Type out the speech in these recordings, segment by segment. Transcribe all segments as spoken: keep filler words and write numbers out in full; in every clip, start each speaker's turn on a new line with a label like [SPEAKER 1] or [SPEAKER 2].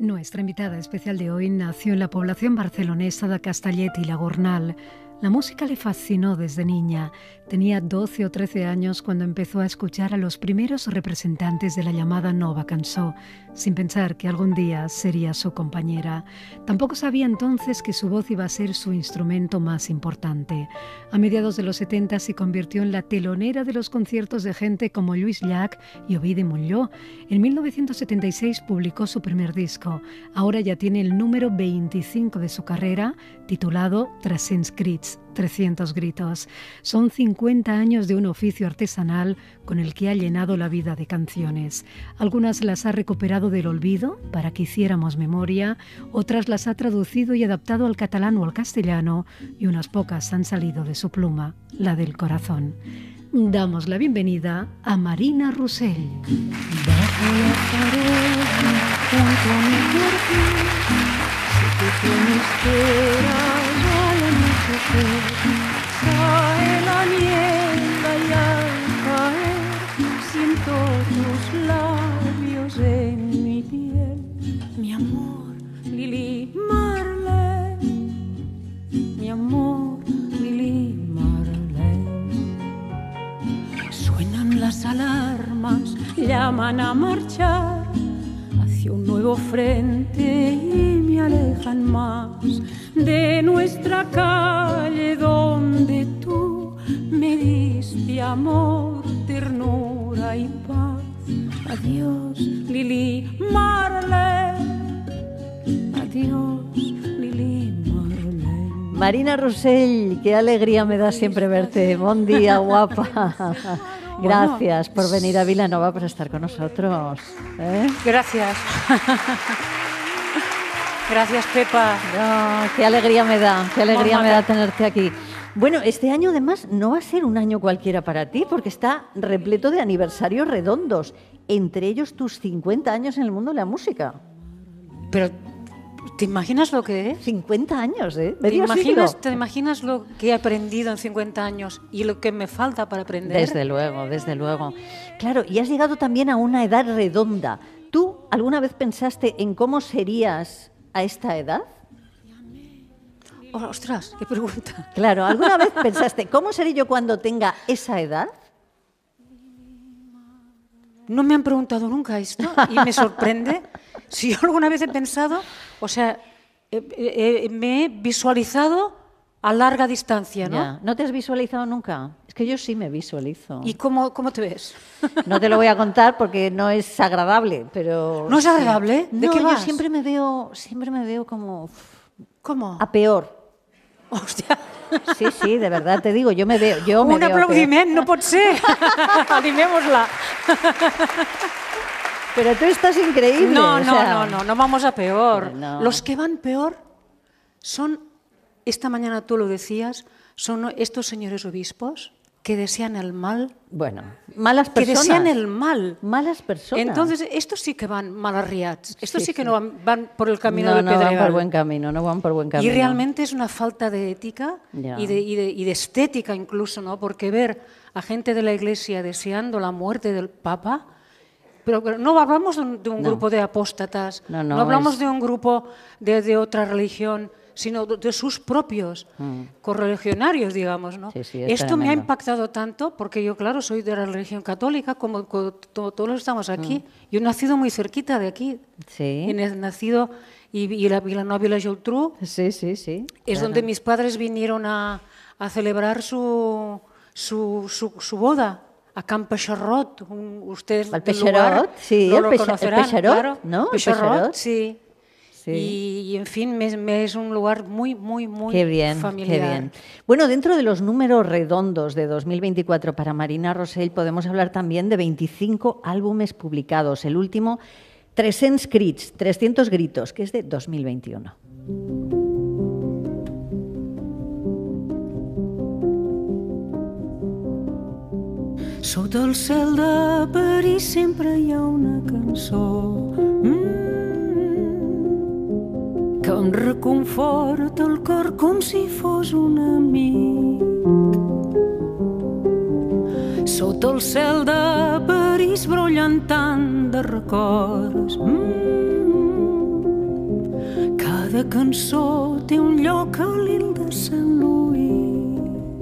[SPEAKER 1] Nuestra invitada especial de hoy nació en la población barcelonesa de Castellet y la Gornal. La música le fascinó desde niña. Tenía doce o trece años cuando empezó a escuchar a los primeros representantes de la llamada Nova Cançó, sin pensar que algún día sería su compañera. Tampoco sabía entonces que su voz iba a ser su instrumento más importante. A mediados de los setenta se convirtió en la telonera de los conciertos de gente como Lluís Llach y Ovidi Montllor. En mil novecientos setenta y seis publicó su primer disco. Ahora ya tiene el número veinticinco de su carrera, titulado trescientos crits. trescientos gritos. Son cincuenta años de un oficio artesanal con el que ha llenado la vida de canciones. Algunas las ha recuperado del olvido para que hiciéramos memoria, otras las ha traducido y adaptado al catalán o al castellano, y unas pocas han salido de su pluma, la del corazón. Damos la bienvenida a Marina Rossell.
[SPEAKER 2] Bajo la pared, junto a mi jardín, sé que tienes peras al anochecer. Cae la niebla y al caer siento tus labios en mi piel. Mi amor, Lili Marlene, mi amor, Lili Marlene. Suenan las alarmas, llaman a marchar hacia un nuevo frente y me alejan más de nuestra calle donde tú me diste amor, ternura y paz. Adiós, Lili Marlene, adiós, Lili Marlene.
[SPEAKER 3] Marina Rossell, qué alegría me da siempre verte. Buen día, guapa. Gracias por venir a Vilanova para estar con nosotros. ¿Eh?
[SPEAKER 2] Gracias. Gracias, Pepa.
[SPEAKER 3] Oh, qué alegría me da, qué alegría
[SPEAKER 2] Mamá.
[SPEAKER 3] me da tenerte aquí. Bueno, este año además no va a ser un año cualquiera para ti, porque está repleto de aniversarios redondos, entre ellos tus cincuenta años en el mundo de la música.
[SPEAKER 2] Pero, ¿te imaginas lo que es?
[SPEAKER 3] cincuenta años, ¿eh?
[SPEAKER 2] ¿Te
[SPEAKER 3] Medio
[SPEAKER 2] imaginas,
[SPEAKER 3] siglo.
[SPEAKER 2] ¿Te imaginas lo que he aprendido en cincuenta años y lo que me falta para aprender?
[SPEAKER 3] Desde luego, desde luego. Claro, y has llegado también a una edad redonda. ¿Tú alguna vez pensaste en cómo serías a esta edad?
[SPEAKER 2] Oh, ostras, qué pregunta.
[SPEAKER 3] Claro, ¿alguna vez pensaste cómo seré yo cuando tenga esa edad?
[SPEAKER 2] No me han preguntado nunca esto y me sorprende. Si yo alguna vez he pensado, o sea, eh, eh, me he visualizado a larga distancia, ¿no?
[SPEAKER 3] Ya. ¿No te has visualizado nunca? Es que yo sí me visualizo.
[SPEAKER 2] ¿Y cómo, cómo te ves?
[SPEAKER 3] No te lo voy a contar porque no es agradable, pero...
[SPEAKER 2] ¿No es agradable? ¿De
[SPEAKER 3] no,
[SPEAKER 2] qué vas?
[SPEAKER 3] yo siempre me veo, siempre me veo como
[SPEAKER 2] ¿Cómo?
[SPEAKER 3] a peor.
[SPEAKER 2] Hòstia.
[SPEAKER 3] Sí, sí, de verdad te digo, yo me veo, yo me
[SPEAKER 2] Un
[SPEAKER 3] veo a peor.
[SPEAKER 2] aplaudiment, no pot ser. Animémosla.
[SPEAKER 3] Pero tú estás increíble.
[SPEAKER 2] No,
[SPEAKER 3] o
[SPEAKER 2] no,
[SPEAKER 3] sea,
[SPEAKER 2] no, no, no vamos a peor.
[SPEAKER 3] No.
[SPEAKER 2] Los que van peor son, esta mañana tú lo decías, son estos señores obispos que desean el mal.
[SPEAKER 3] Bueno, malas
[SPEAKER 2] Que
[SPEAKER 3] personas.
[SPEAKER 2] desean el mal.
[SPEAKER 3] Malas personas.
[SPEAKER 2] Entonces, estos sí que van mal arriats. Estos sí,
[SPEAKER 3] Sí,
[SPEAKER 2] que
[SPEAKER 3] sí.
[SPEAKER 2] no van, van por el camino
[SPEAKER 3] no,
[SPEAKER 2] del
[SPEAKER 3] no
[SPEAKER 2] Pedregal.
[SPEAKER 3] van por buen camino, no van por buen camino.
[SPEAKER 2] Y realmente es una falta de ética
[SPEAKER 3] Ya.
[SPEAKER 2] y de, y, de, y de estética incluso, ¿no? Porque ver a gente de la Iglesia deseando la muerte del Papa, pero, pero no hablamos de un, de un
[SPEAKER 3] No.
[SPEAKER 2] grupo de apóstatas,
[SPEAKER 3] No,
[SPEAKER 2] no,
[SPEAKER 3] no,
[SPEAKER 2] hablamos
[SPEAKER 3] es-
[SPEAKER 2] de un grupo de, de otra religión, sino de, de sus propios correligionarios, digamos, ¿no?
[SPEAKER 3] Sí, sí, es
[SPEAKER 2] Esto me ha
[SPEAKER 3] tremendo.
[SPEAKER 2] impactado tanto porque yo, claro, soy de la religión católica, como, como to- todos los que estamos aquí. Yo he nacido muy cerquita de aquí.
[SPEAKER 3] Sí.
[SPEAKER 2] He nacido y, y la Vilanova y la Geltrú
[SPEAKER 3] Sí, sí, sí.
[SPEAKER 2] es
[SPEAKER 3] claro.
[SPEAKER 2] donde mis padres vinieron a, a celebrar su, su, su, su boda a Can Peixarrot. Un- ustedes
[SPEAKER 3] Al
[SPEAKER 2] del lugar
[SPEAKER 3] Peixarrot, sí,
[SPEAKER 2] lo,
[SPEAKER 3] el
[SPEAKER 2] lo
[SPEAKER 3] Peixa- el
[SPEAKER 2] conocerán,
[SPEAKER 3] Peixarot,
[SPEAKER 2] claro.
[SPEAKER 3] ¿no? El
[SPEAKER 2] Peixarrot,
[SPEAKER 3] Peixarot.
[SPEAKER 2] sí.
[SPEAKER 3] Sí.
[SPEAKER 2] Y, y, en fin, me, me es un lugar muy, muy, muy
[SPEAKER 3] Qué bien,
[SPEAKER 2] familiar.
[SPEAKER 3] qué bien. Bueno, dentro de los números redondos de dos mil veinticuatro para Marina Rossell podemos hablar también de veinticinco álbumes publicados. El último, trescientos crits, trescientos gritos, que es de dos mil veintiuno.
[SPEAKER 2] Sota el cel de París sempre hi ha una cançó mm, que em reconforta el cor com si fos un amic. Sota el cel de París brollen tant de records mm,
[SPEAKER 4] Cada cançó té un lloc a l'il de Sant Louis.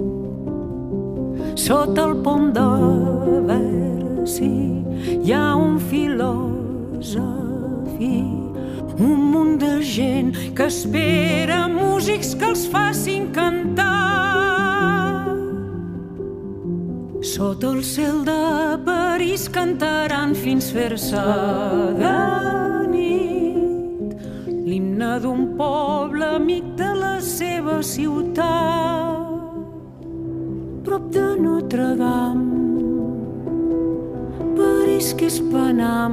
[SPEAKER 4] Sota el pont de Bercy hi ha un filòsof i un munt de gent que espera músics que els facin cantar. Sota el cel de París cantaran fins fer-se de nit l'himne d'un poble amic de la seva ciutat. Prop de Notre Dame, París que és Panam,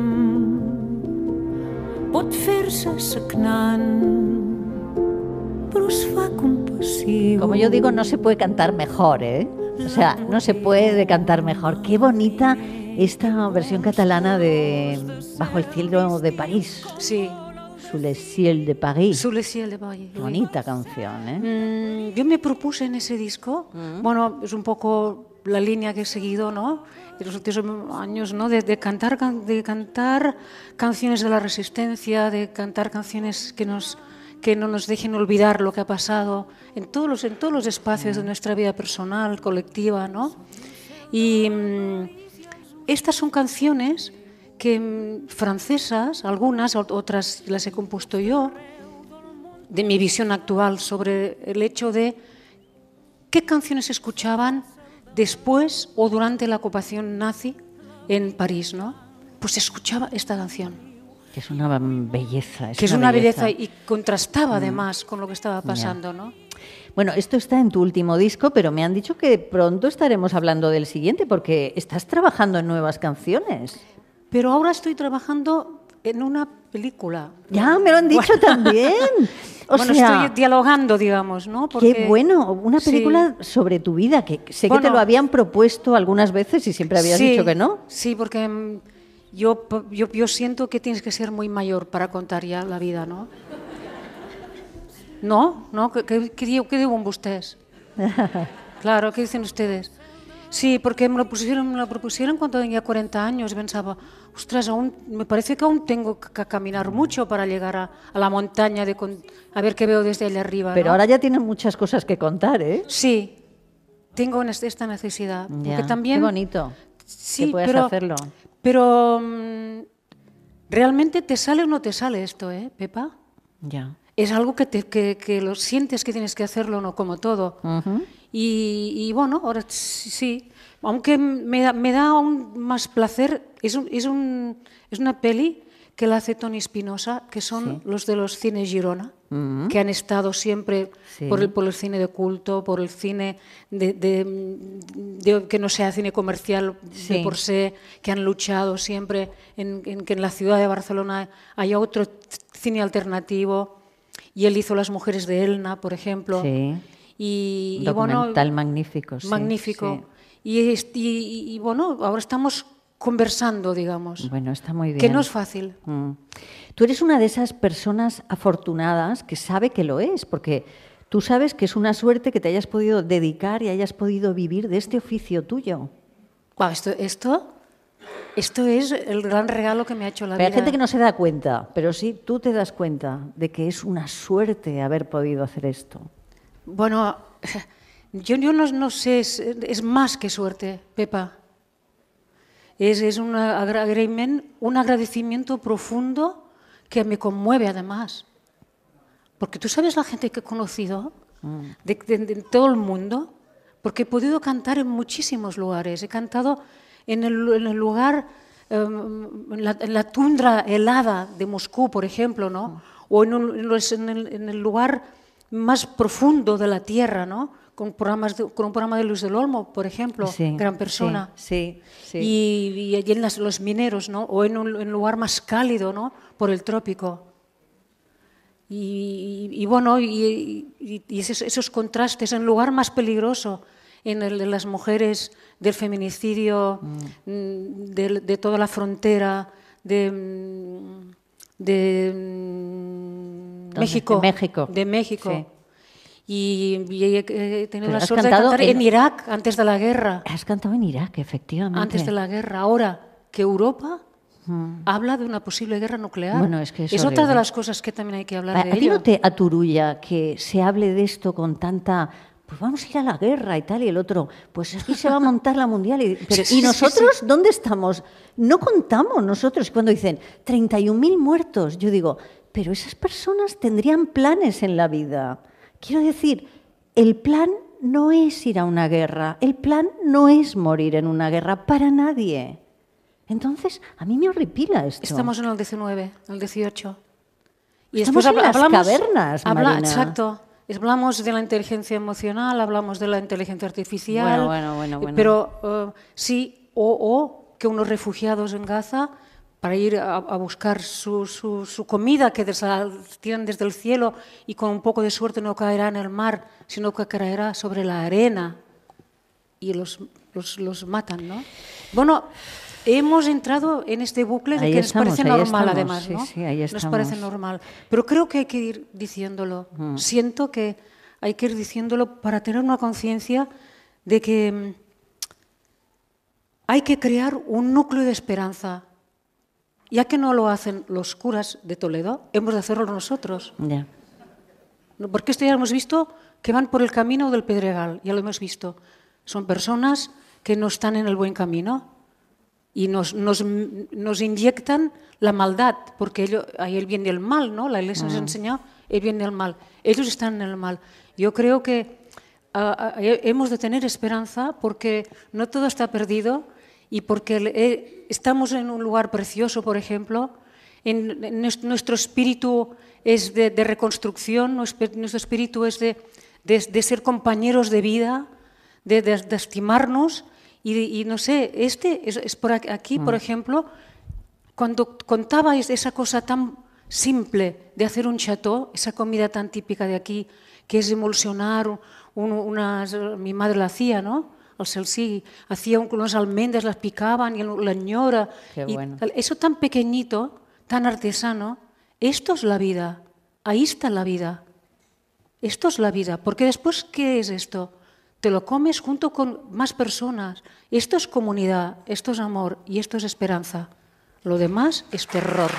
[SPEAKER 4] pot fer-se sagnant, però es fa compassiu.
[SPEAKER 3] Como yo digo, no se puede cantar mejor, ¿eh? O sea, no se puede cantar mejor. Qué bonita esta versión catalana de Bajo el cielo de París.
[SPEAKER 2] Sí.
[SPEAKER 3] Sous le ciel de París.
[SPEAKER 2] Sous le ciel de París.
[SPEAKER 3] Qué bonita canción, ¿eh?
[SPEAKER 2] Mm, yo me propuse en ese disco, mm. bueno, es un poco la línea que he seguido, ¿no? En los últimos años, ¿no? De, de, cantar, de cantar canciones de la resistencia, de cantar canciones que nos... que no nos dejen olvidar lo que ha pasado en todos los, en todos los espacios de nuestra vida personal, colectiva, ¿no? Y mmm, estas son canciones que mmm, francesas, algunas, otras las he compuesto yo, de mi visión actual sobre el hecho de qué canciones escuchaban después o durante la ocupación nazi en París, ¿no? Pues se escuchaba esta canción.
[SPEAKER 3] Que es una belleza. Es
[SPEAKER 2] que es
[SPEAKER 3] una,
[SPEAKER 2] una
[SPEAKER 3] belleza.
[SPEAKER 2] belleza y contrastaba además con lo que estaba pasando, ¿no?
[SPEAKER 3] Bueno, esto está en tu último disco, pero me han dicho que pronto estaremos hablando del siguiente porque estás trabajando en nuevas canciones.
[SPEAKER 2] Pero ahora estoy trabajando en una película.
[SPEAKER 3] Ya, me lo han dicho bueno. también. O
[SPEAKER 2] bueno,
[SPEAKER 3] sea,
[SPEAKER 2] estoy dialogando, digamos, ¿no?
[SPEAKER 3] Porque, qué bueno, una película sí. sobre tu vida, que sé bueno, que te lo habían propuesto algunas veces y siempre habías
[SPEAKER 2] sí,
[SPEAKER 3] dicho que no.
[SPEAKER 2] Sí, porque... Yo, yo, yo siento que tienes que ser muy mayor para contar ya la vida, ¿no? ¿No? ¿No? ¿Qué, qué, qué digo ustedes? Claro, ¿qué dicen ustedes? Sí, porque me lo pusieron, me lo propusieron cuando tenía cuarenta años y pensaba, ostras, aún, me parece que aún tengo que caminar mucho para llegar a, a la montaña, de con, a ver qué veo desde allá arriba.
[SPEAKER 3] Pero
[SPEAKER 2] ¿no?
[SPEAKER 3] ahora ya tienes muchas cosas que contar, ¿eh?
[SPEAKER 2] Sí, tengo esta necesidad.
[SPEAKER 3] Ya,
[SPEAKER 2] porque también,
[SPEAKER 3] qué bonito
[SPEAKER 2] sí,
[SPEAKER 3] que puedas
[SPEAKER 2] pero,
[SPEAKER 3] hacerlo.
[SPEAKER 2] Pero realmente te sale o no te sale esto, ¿eh, Pepa?
[SPEAKER 3] Ya.
[SPEAKER 2] Es algo que, te, que, que lo sientes que tienes que hacerlo, no como todo.
[SPEAKER 3] Uh-huh.
[SPEAKER 2] y, y bueno, ahora sí, aunque me da, me da aún más placer, es, un, es, un, es una peli que la hace Toni Espinosa, que son sí. los de los cines Girona, uh-huh. que han estado siempre sí. por, el, por el cine de culto, por el cine de, de, de, que no sea cine comercial sí. de por sí, que han luchado siempre en, en que en la ciudad de Barcelona haya otro cine alternativo. Y él hizo Las mujeres de Elna, por ejemplo.
[SPEAKER 3] Sí.
[SPEAKER 2] Y,
[SPEAKER 3] Un documental
[SPEAKER 2] y bueno,
[SPEAKER 3] magnífico. Sí,
[SPEAKER 2] magnífico.
[SPEAKER 3] Sí.
[SPEAKER 2] Y, y, y bueno, ahora estamos conversando, digamos.
[SPEAKER 3] Bueno, está muy bien.
[SPEAKER 2] Que no es fácil.
[SPEAKER 3] Mm. Tú eres una de esas personas afortunadas que sabe que lo es, porque tú sabes que es una suerte que te hayas podido dedicar y hayas podido vivir de este oficio tuyo.
[SPEAKER 2] Wow, esto, esto, esto es el gran regalo que me ha hecho la
[SPEAKER 3] pero
[SPEAKER 2] vida.
[SPEAKER 3] Hay gente que no se da cuenta, pero sí tú te das cuenta de que es una suerte haber podido hacer esto.
[SPEAKER 2] Bueno, yo, yo no, no sé, es, es más que suerte, Pepa. Es, es un, un agradecimiento profundo que me conmueve además. Porque tú sabes la gente que he conocido mm. de, de, de todo el mundo, porque he podido cantar en muchísimos lugares. He cantado en el, en el lugar, um, en, la, en la tundra helada de Moscú, por ejemplo, ¿no? Mm. O en, un, en, los, en, el, en el lugar más profundo de la tierra, ¿no? Con, programas de, con un programa de Luis del Olmo, por ejemplo,
[SPEAKER 3] sí,
[SPEAKER 2] gran persona.
[SPEAKER 3] Sí, sí, sí.
[SPEAKER 2] Y, y allí en las, los mineros, ¿no? O en un, en un lugar más cálido, ¿no? Por el trópico. Y, y, y bueno, y, y, y esos, esos contrastes, en el lugar más peligroso, en el de las mujeres, del feminicidio, mm. de, de toda la frontera, de, de México.
[SPEAKER 3] De México.
[SPEAKER 2] De México.
[SPEAKER 3] Sí.
[SPEAKER 2] Y, y he tenido
[SPEAKER 3] Pero
[SPEAKER 2] la suerte de cantar en, en Irak antes de la guerra.
[SPEAKER 3] Has cantado en Irak, efectivamente.
[SPEAKER 2] Antes de la guerra. Ahora que Europa Mm. Habla de una posible guerra nuclear.
[SPEAKER 3] Bueno, es que es,
[SPEAKER 2] es
[SPEAKER 3] horrible.
[SPEAKER 2] otra de las cosas que también hay que hablar
[SPEAKER 3] ¿A,
[SPEAKER 2] de
[SPEAKER 3] ¿A ti
[SPEAKER 2] ello.
[SPEAKER 3] no te aturulla que se hable de esto con tanta... Pues vamos a ir a la guerra y tal, y el otro, pues aquí se va a montar la mundial. Y, pero, ¿y nosotros sí, sí. dónde estamos? No contamos nosotros. Cuando dicen treinta y un mil muertos, yo digo, pero esas personas tendrían planes en la vida. Quiero decir, el plan no es ir a una guerra, el plan no es morir en una guerra para nadie. Entonces, a mí me horripila esto.
[SPEAKER 2] Estamos en el diecinueve, el dieciocho.
[SPEAKER 3] Y Estamos después en hablamos, las cavernas,
[SPEAKER 2] habla,
[SPEAKER 3] Marina.
[SPEAKER 2] Exacto. Hablamos de la inteligencia emocional, hablamos de la inteligencia artificial.
[SPEAKER 3] Bueno, bueno, bueno. bueno.
[SPEAKER 2] Pero uh, sí, o, o que unos refugiados en Gaza, para ir a, a buscar su, su, su comida que des, tiran desde el cielo y con un poco de suerte no caerá en el mar, sino que caerá sobre la arena y los, los, los matan, ¿no? Bueno, hemos entrado en este bucle de
[SPEAKER 3] ahí
[SPEAKER 2] que
[SPEAKER 3] estamos,
[SPEAKER 2] nos parece normal,
[SPEAKER 3] estamos,
[SPEAKER 2] además, ¿no?
[SPEAKER 3] Sí, sí, ahí
[SPEAKER 2] nos parece normal. Pero creo que hay que ir diciéndolo. Mm. Siento que hay que ir diciéndolo para tener una conciencia de que hay que crear un núcleo de esperanza. Ya que no lo hacen los curas de Toledo, hemos de hacerlo nosotros.
[SPEAKER 3] Yeah.
[SPEAKER 2] Porque esto ya lo hemos visto, que van por el camino del Pedregal, ya lo hemos visto. Son personas que no están en el buen camino y nos, nos, nos inyectan la maldad, porque ello, hay el bien y el mal, ¿no? La Iglesia mm. nos ha enseñado el bien y el mal. Ellos están en el mal. Yo creo que uh, uh, hemos de tener esperanza porque no todo está perdido. Y porque eh, estamos en un lugar precioso, por ejemplo, en, en nuestro espíritu es de, de reconstrucción, nuestro, nuestro espíritu es de, de, de ser compañeros de vida, de, de, de estimarnos, y, y no sé, este es, es por aquí, por ejemplo, cuando contaba esa cosa tan simple de hacer un chateau, esa comida tan típica de aquí, que es emulsionar, un, unas, mi madre la hacía, ¿no? El salsí, hacía unas almendras, las picaban y la ñora.
[SPEAKER 3] Qué bueno.
[SPEAKER 2] Y eso tan pequeñito, tan artesano, esto es la vida, ahí está la vida. Esto es la vida, porque después, ¿qué es esto? Te lo comes junto con más personas. Esto es comunidad, esto es amor y esto es esperanza. Lo demás es terror.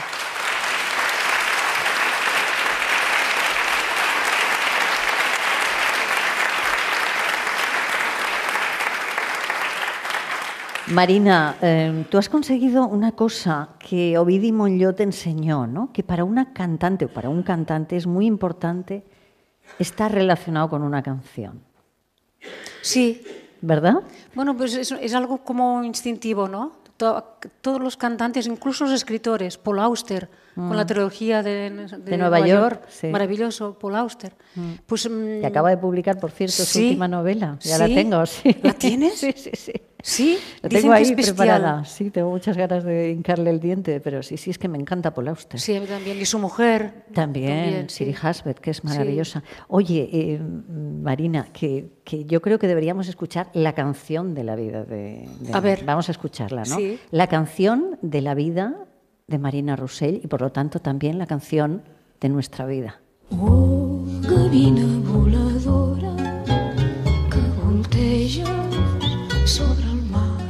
[SPEAKER 3] Marina, eh, tú has conseguido una cosa que Ovidi Montllor te enseñó, ¿no? Que para una cantante o para un cantante es muy importante estar relacionado con una canción.
[SPEAKER 2] Sí.
[SPEAKER 3] ¿Verdad?
[SPEAKER 2] Bueno, pues es, es algo como instintivo, ¿no? Todos los cantantes, incluso los escritores, Paul Auster, mm. con la trilogía de, de,
[SPEAKER 3] de Nueva, Nueva York,
[SPEAKER 2] York
[SPEAKER 3] sí.
[SPEAKER 2] Maravilloso, Paul Auster. Mm. Pues,
[SPEAKER 3] y acaba de publicar, por cierto,
[SPEAKER 2] sí,
[SPEAKER 3] su última novela. Ya
[SPEAKER 2] ¿sí?
[SPEAKER 3] la tengo, sí.
[SPEAKER 2] ¿La tienes?
[SPEAKER 3] Sí, sí, sí.
[SPEAKER 2] Sí,
[SPEAKER 3] la tengo ahí preparada. Sí, tengo muchas ganas de hincarle el diente, pero sí, sí, es que me encanta Paul Auster.
[SPEAKER 2] Sí, a mí también. Y su mujer.
[SPEAKER 3] También, también Siri sí. Husband, que es maravillosa. Sí. Oye, eh, Marina, que, que yo creo que deberíamos escuchar la canción de la vida de... de
[SPEAKER 2] a ver.
[SPEAKER 3] Vamos a escucharla, ¿no?
[SPEAKER 2] Sí.
[SPEAKER 3] La canción de la vida de Marina Rossell y, por lo tanto, también la canción de nuestra vida.
[SPEAKER 4] Oh, gavina voladora que volteja sobre el mar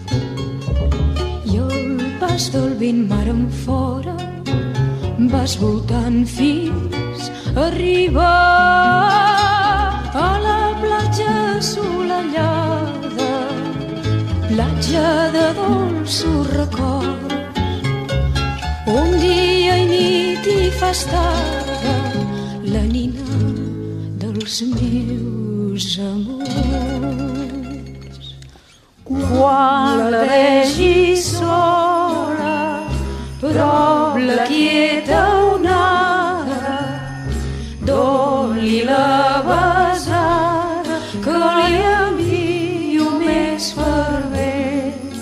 [SPEAKER 4] i el pas del vent mar enfora vas voltant fins a arribar a la platja assolellada, platja de dolços records, un dia i nit hi fa estada la nina dels meus amors. Quan la vegi sola, prop la quieta onada, doni la besada que li envio més fervent.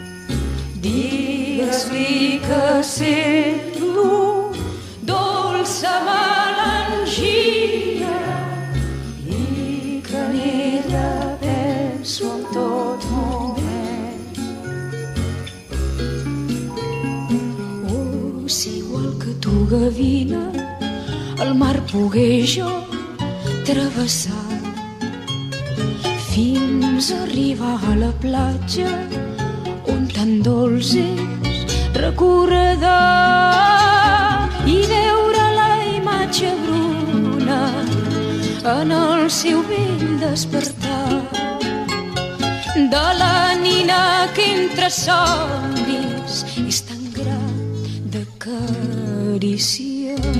[SPEAKER 4] Digues-li que sento dolça melangia i que en ella penso en tot moment. Oh, si igual que tu, gavina, el mar pogués jo travessar fins a arribar a la platja on tan dolç és recordar i veure la imatge bruna en el seu vell despertar de la nina que entre somnis és tan gran d'acariciar.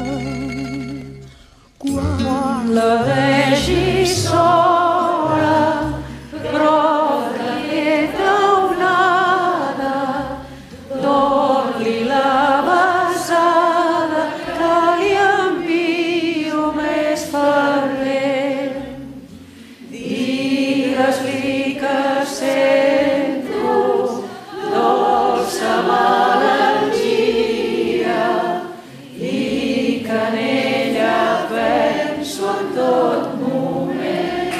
[SPEAKER 4] Quan la vegi sola, prop d'aquesta onada, doni la besada que li envio més fervent. Digues-li que sento dolça melangia i que en ella penso en tot moment.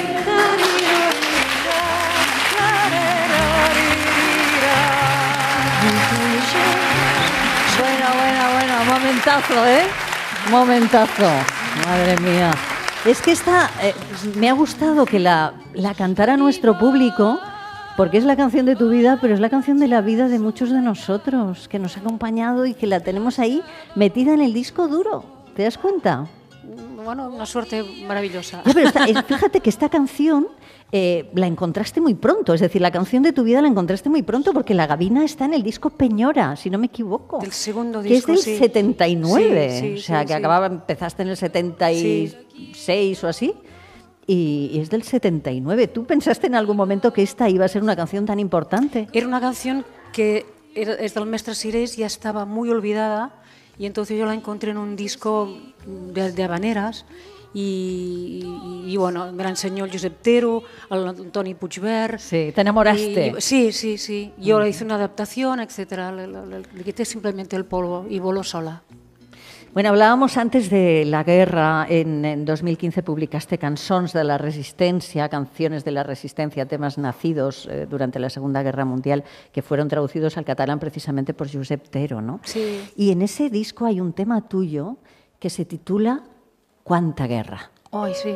[SPEAKER 3] Bueno, bueno, bueno, momentazo, ¿eh? Momentazo, madre mía. Es que esta, eh, me ha gustado que la, la cantara nuestro público, porque es la canción de tu vida, pero es la canción de la vida de muchos de nosotros, que nos ha acompañado y que la tenemos ahí metida en el disco duro. ¿Te das cuenta?
[SPEAKER 2] Bueno, una suerte maravillosa.
[SPEAKER 3] Ya, pero esta, fíjate que esta canción eh, la encontraste muy pronto, es decir, la canción de tu vida la encontraste muy pronto porque La Gavina está en el disco Peñora, si no me equivoco.
[SPEAKER 2] Del segundo
[SPEAKER 3] que
[SPEAKER 2] disco,
[SPEAKER 3] es del
[SPEAKER 2] sí.
[SPEAKER 3] setenta y nueve,
[SPEAKER 2] Sí, sí,
[SPEAKER 3] o sea,
[SPEAKER 2] sí,
[SPEAKER 3] que
[SPEAKER 2] sí.
[SPEAKER 3] acababa, empezaste en el setenta y seis sí. o así, y, y es del setenta y nueve. ¿Tú pensaste en algún momento que esta iba a ser una canción tan importante?
[SPEAKER 2] Era una canción que era, es del Mestre Sirés, ya estaba muy olvidada, y entonces yo la encontré en un disco de, de habaneras y, y, y bueno, me la enseñó el Josep Tero, el Antoni Puigvert.
[SPEAKER 3] Sí, te enamoraste.
[SPEAKER 2] Y, sí, sí, sí. Yo le hice una adaptación, etcétera. Le, le, le quité simplemente el polvo y voló sola.
[SPEAKER 3] Bueno, hablábamos antes de la guerra. En, en dos mil quince publicaste Cançons de la Resistencia, canciones de la resistencia, temas nacidos eh, durante la Segunda Guerra Mundial, que fueron traducidos al catalán precisamente por Josep Tero, ¿no?
[SPEAKER 2] Sí.
[SPEAKER 3] Y en ese disco hay un tema tuyo que se titula Quanta guerra.
[SPEAKER 2] Ay, sí.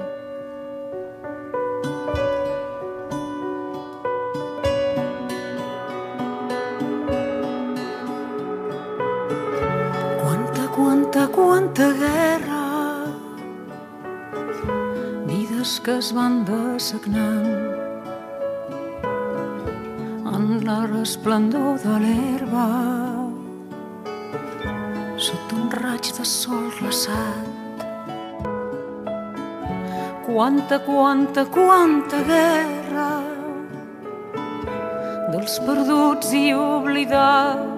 [SPEAKER 4] Quanta, quanta guerra, vides que es van dessagnant en la resplendor de l'herba, sota un raig de sol glaçat. Quanta, quanta, quanta guerra dels perduts i oblidats,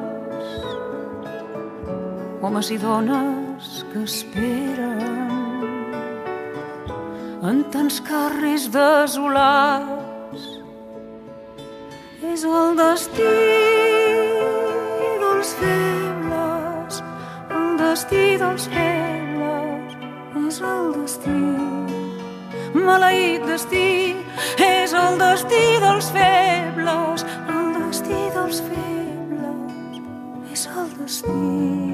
[SPEAKER 4] homes i dones que esperen en tants carrers desolats. És el destí dels febles, el destí dels febles, és el destí. Maleït destí, és el destí dels febles, el destí dels febles, és el destí.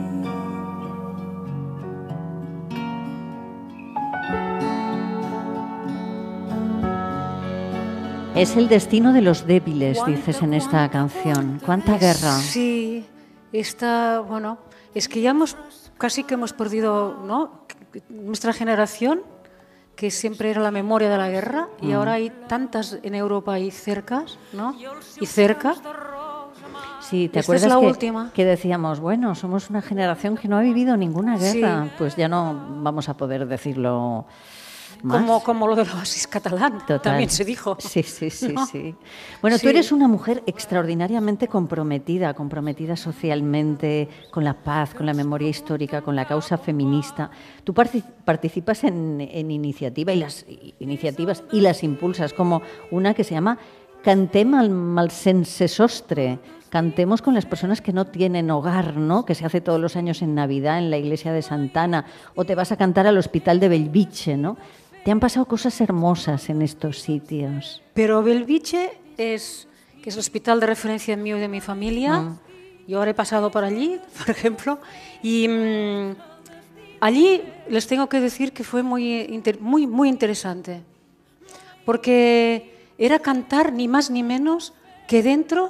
[SPEAKER 3] Es el destino de los débiles, dices en esta canción. ¿Cuánta guerra?
[SPEAKER 2] Sí, esta, bueno, es que ya hemos, casi que hemos perdido, ¿no? Nuestra generación, que siempre era la memoria de la guerra, y ahora hay tantas en Europa y cercas, ¿no? Y cerca.
[SPEAKER 3] Sí, ¿te
[SPEAKER 2] Esta
[SPEAKER 3] acuerdas
[SPEAKER 2] es la
[SPEAKER 3] que,
[SPEAKER 2] última.
[SPEAKER 3] que decíamos, bueno, somos una generación que no ha vivido ninguna guerra?
[SPEAKER 2] Sí.
[SPEAKER 3] Pues ya no vamos a poder decirlo más.
[SPEAKER 2] Como, como lo del oasis catalán,
[SPEAKER 3] Total.
[SPEAKER 2] también se dijo.
[SPEAKER 3] Sí, sí, sí,
[SPEAKER 2] ¿No?
[SPEAKER 3] sí. Bueno,
[SPEAKER 2] Sí.
[SPEAKER 3] tú eres una mujer extraordinariamente comprometida, comprometida socialmente, con la paz, con la memoria histórica, con la causa feminista. Tú partic- participas en, en iniciativa y las iniciativas y las impulsas, como una que se llama Cantem al mal sense sostre. Cantemos con las personas que no tienen hogar, ¿no? Que se hace todos los años en Navidad en la iglesia de Santana, o te vas a cantar al hospital de Bellvitge, ¿no? Te han pasado cosas hermosas en estos sitios.
[SPEAKER 2] Pero Bellvitge es, que es el hospital de referencia mío y de mi familia.
[SPEAKER 3] Mm.
[SPEAKER 2] Yo ahora he pasado por allí, por ejemplo, y mmm, allí les tengo que decir que fue muy, inter- muy, muy interesante, porque era cantar ni más ni menos que dentro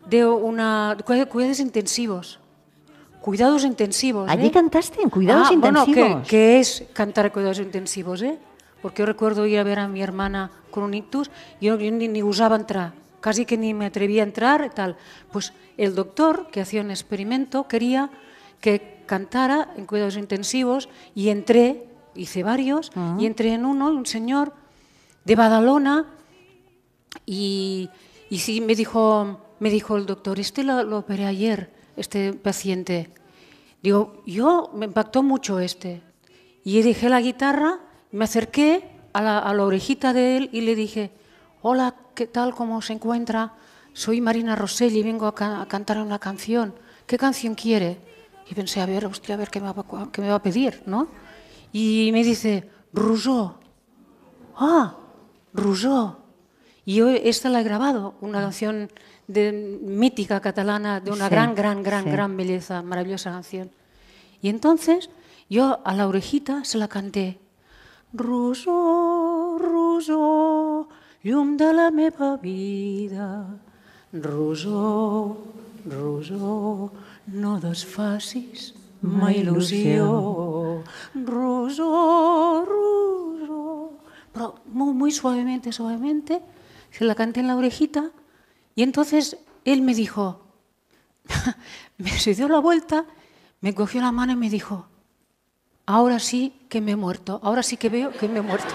[SPEAKER 2] de una de cuidados intensivos. Cuidados intensivos.
[SPEAKER 3] ¿Allí
[SPEAKER 2] ¿eh?
[SPEAKER 3] cantaste en cuidados
[SPEAKER 2] ah,
[SPEAKER 3] intensivos?
[SPEAKER 2] Bueno, ¿qué, ¿qué es cantar en cuidados intensivos? ¿eh? Porque yo recuerdo ir a ver a mi hermana con un ictus y yo, yo ni, ni usaba entrar, casi que ni me atrevía a entrar y tal. Pues el doctor, que hacía un experimento, quería que cantara en cuidados intensivos y entré, hice varios, uh-huh. y entré en uno, un señor de Badalona y, y sí, me dijo, me dijo el doctor, este lo, lo operé ayer, este paciente. Digo, yo me impactó mucho este. Y dejé la guitarra, me acerqué a la, a la orejita de él y le dije, hola, ¿qué tal? ¿Cómo se encuentra? Soy Marina Rosell y vengo a, ca- a cantar una canción. ¿Qué canción quiere? Y pensé, a ver, hostia, a ver qué me va, qué me va a pedir, ¿no? Y me dice, Rousseau. Ah, Rousseau. Y yo esta la he grabado, una canción de, mítica catalana, de una sí, gran, gran, gran, sí. gran belleza, maravillosa canción. Y entonces yo a la orejita se la canté. Rousseau, Rousseau, llum de la meva vida. Rousseau, Rousseau, no desfacis ma il·lusió. Rousseau, Rousseau. Pero muy, muy suavemente, suavemente, se la canté en la orejita y entonces él me dijo, me se dio la vuelta, me cogió la mano y me dijo, ahora sí que me he muerto, ahora sí que veo que me he muerto.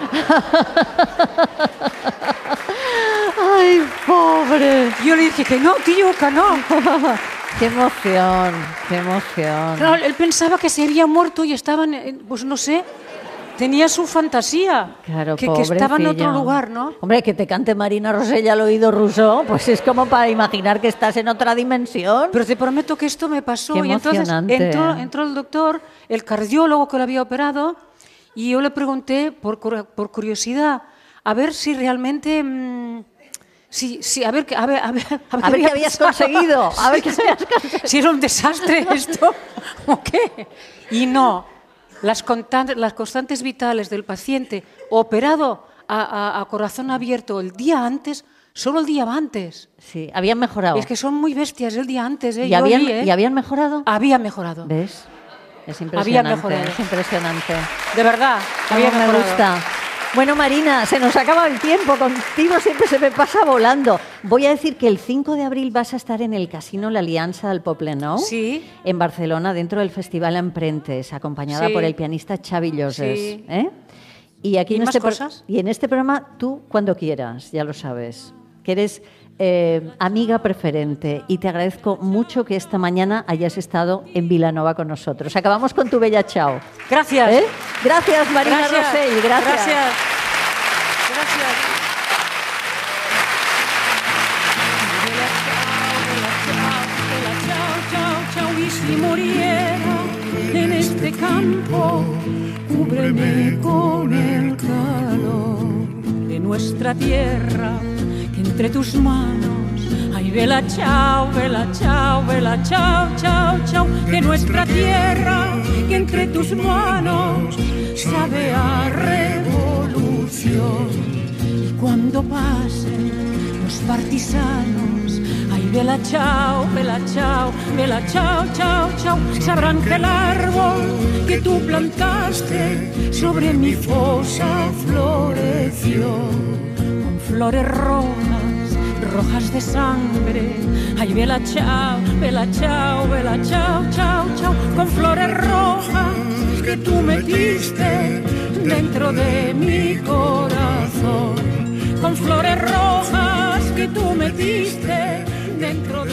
[SPEAKER 3] ¡Ay, pobre!
[SPEAKER 2] Yo le dije que no, tío, que no.
[SPEAKER 3] ¡Qué emoción, qué emoción!
[SPEAKER 2] Claro, él pensaba que se había muerto y estaba, en, pues no sé, tenía su fantasía,
[SPEAKER 3] claro,
[SPEAKER 2] que, que estaba en otro lugar, ¿no?
[SPEAKER 3] Hombre, que te cante Marina Rosell al oído Rousseau, pues es como para imaginar que estás en otra dimensión.
[SPEAKER 2] Pero te prometo que esto me pasó.
[SPEAKER 3] Qué
[SPEAKER 2] y entonces entró,
[SPEAKER 3] ¿eh?
[SPEAKER 2] entró el doctor, el cardiólogo que lo había operado, y yo le pregunté, por, por curiosidad, a ver si realmente... Mmm, Sí, sí, a ver, a ver, a ver, a ver,
[SPEAKER 3] a ver qué habías conseguido, a ver qué habías conseguido.
[SPEAKER 2] Si era un desastre esto, ¿o qué? Y no, las constantes, las constantes vitales del paciente operado a, a, a corazón abierto el día antes, solo el día antes.
[SPEAKER 3] Sí, habían mejorado.
[SPEAKER 2] Es que son muy bestias el día antes, ¿eh?
[SPEAKER 3] ¿Y, habían,
[SPEAKER 2] vi, ¿eh?
[SPEAKER 3] ¿Y habían mejorado?
[SPEAKER 2] Habían mejorado.
[SPEAKER 3] ¿Ves? Es impresionante.
[SPEAKER 2] Habían mejorado.
[SPEAKER 3] Es impresionante.
[SPEAKER 2] De verdad,
[SPEAKER 3] había me mejorado. gusta. Bueno, Marina, se nos acaba el tiempo. Contigo siempre se me pasa volando. Voy a decir que el cinco de abril vas a estar en el Casino La Alianza del Poblenou,
[SPEAKER 2] sí.
[SPEAKER 3] en Barcelona, dentro del Festival Emprentes, acompañada sí. por el pianista Xavi Lloses.
[SPEAKER 2] Sí.
[SPEAKER 3] ¿eh? Y aquí
[SPEAKER 2] ¿Y
[SPEAKER 3] en
[SPEAKER 2] más
[SPEAKER 3] este
[SPEAKER 2] cosas?
[SPEAKER 3] Y en este programa, tú cuando quieras, ya lo sabes, que eres eh, amiga preferente, y te agradezco mucho que esta mañana hayas estado en Vilanova con nosotros. Acabamos con tu bella chao.
[SPEAKER 2] Gracias.
[SPEAKER 3] ¿Eh? Gracias, Marina
[SPEAKER 2] Gracias.
[SPEAKER 3] Rosell. Gracias.
[SPEAKER 2] Gracias. Gracias.
[SPEAKER 4] Y si muriera en este campo, cúbreme con el calor de nuestra tierra, que entre tus manos, ay, vela chao, vela chao, vela chao, chao, chao, que nuestra tierra, que entre tus manos sabe a revolución. Y cuando pasen los partisanos, ay, vela chao, vela chao, vela chao, chao, chao, sabrán que el árbol que tú plantaste sobre mi fosa floreció con flores rojas, rojas de sangre. Ay, vela chao, vela chao, vela chao, chao, chao, con flores rojas que tú metiste dentro de mi corazón, con flores rojas que tú metiste dentro de